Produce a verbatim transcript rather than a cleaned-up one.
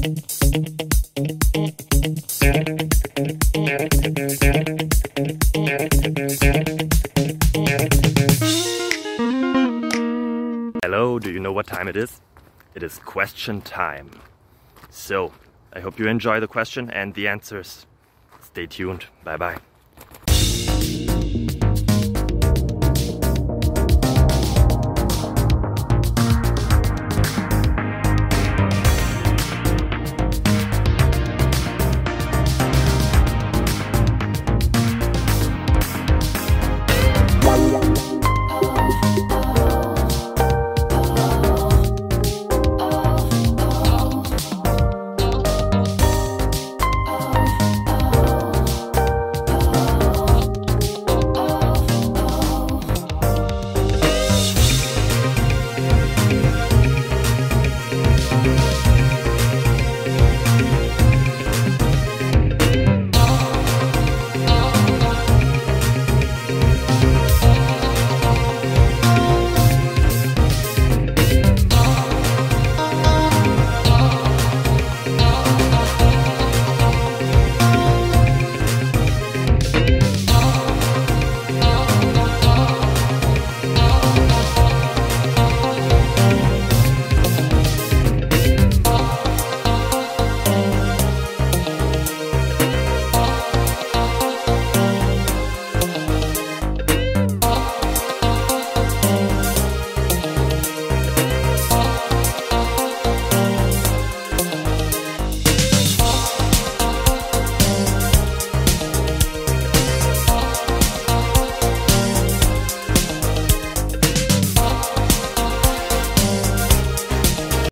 Hello, do you know what time it is? It is question time. So, I hope you enjoy the question and the answers. Stay tuned. Bye bye.